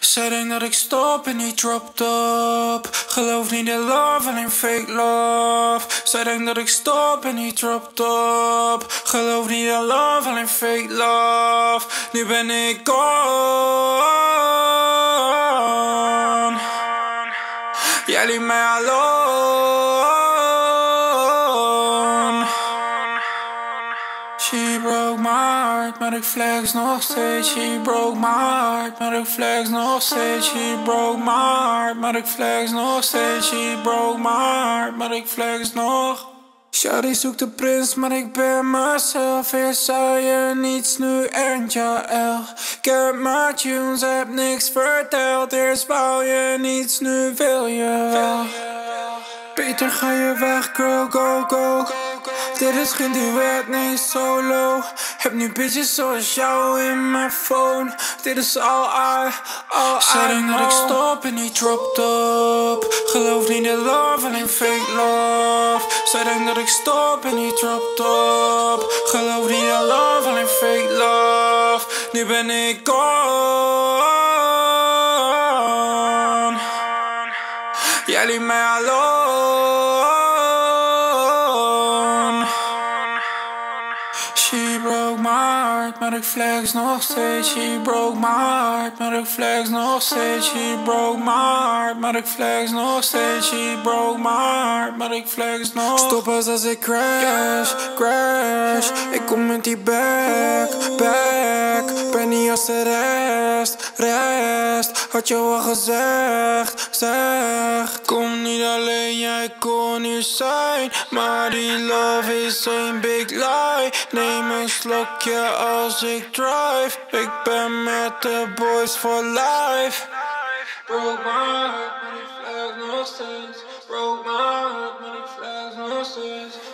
Zij denkt dat ik stop en niet drop top. Geloof niet in love, alleen fake love. Zij denkt dat ik stop en niet drop top. Geloof niet in love, alleen fake love. Nu ben ik gone. Jij liet mij alone. She broke my heart, maar ik flex nog steeds. She broke my heart, maar ik flex nog steeds. She broke my heart, maar ik flex nog steeds. She broke my heart, maar ik flex nog. Shawty zoekt de prins, maar ik ben mezelf. Eerst zei je niets, nu ernt je L. Ik heb mijn tunes, heb niks verteld. Eerst wou je niets, nu wil je wel. Beter ga je weg, girl, go, go. Dit is geen duet, nee, solo. Heb nu bitches zoals jou in mijn phone. Dit is all I Zij denkt dat ik stop en niet drop top. Geloof niet in love, alleen fake love. Zij denkt dat ik stop en niet drop top. Geloof niet in love, alleen fake love. Nu ben ik gone. Jij liet mij alone. She broke my heart, maar ik flex nog steeds. She broke my heart, maar ik flex nog steeds. She broke my heart, maar ik flex nog steeds. She broke my heart, maar ik flex nog. Stop pas als ik crash, crash. Ik kom met die back. Ben niet als de rest. Had je al gezegd, zeg. Kom niet alleen, jij kon hier zijn. Maar die love is een big lie. Neem een slokje als ik drive. Ik ben met de boys for life. Broke my heart, maar ik flex nog steeds. Broke my heart, maar ik flex nog steeds.